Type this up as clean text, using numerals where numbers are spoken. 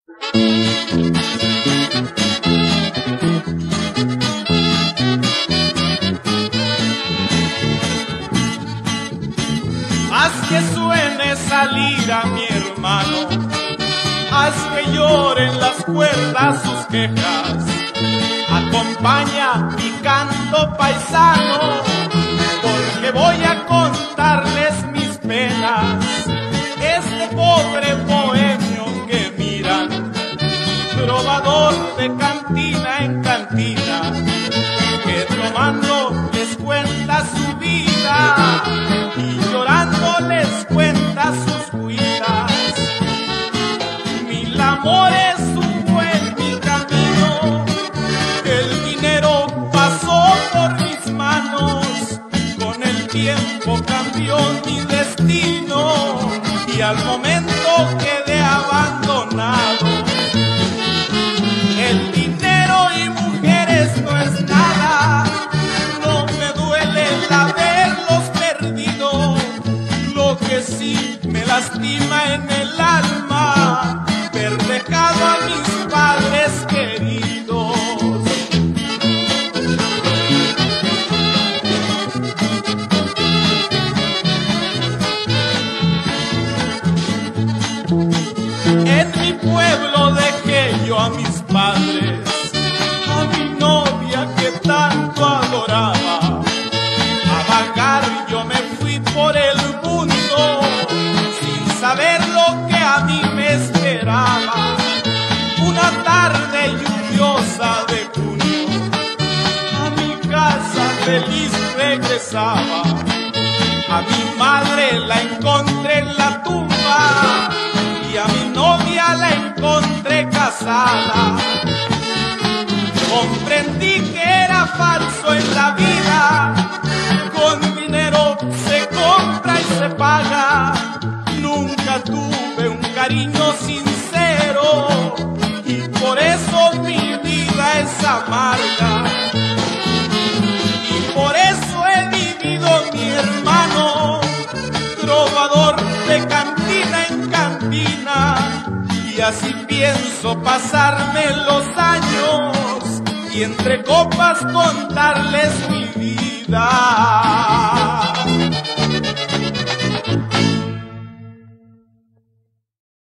Haz que suene esa lira, mi hermano, haz que lloren las cuerdas sus quejas. Acompaña mi canto paisano, porque voy a contarles mis penas. Este pobre bohemio que miran, trovador de cantina en cantina, que tomando les cuenta su vida y llorando les cuenta sus cuitas. Mil amores hubo en mi camino, el dinero pasó por mis manos, con el tiempo cambió mi destino y al momento quedé abandonado. El dinero y mujeres no es nada, no me duele el haberlos perdido. Lo que sí me lastima en el alma, ver dejado a mis padres queridos. En mi pueblo dejé yo a mis padres, a mi novia que tanto adoraba. A vagar yo me fui por el mundo, sin saber lo que a mí me esperaba. Una tarde lluviosa de junio, a mi casa feliz regresaba. A mi madre la encontré en la tumba y a mi novia la encontré casada. Comprendí que era falso en la vida, con dinero se compra y se paga. Nunca tuve un cariño sincero y por eso mi vida es amarga. Y por eso he vivido, mi hermano, trovador de cantina en cantina, y así pienso pasarme los años y entre copas contarles mi vida.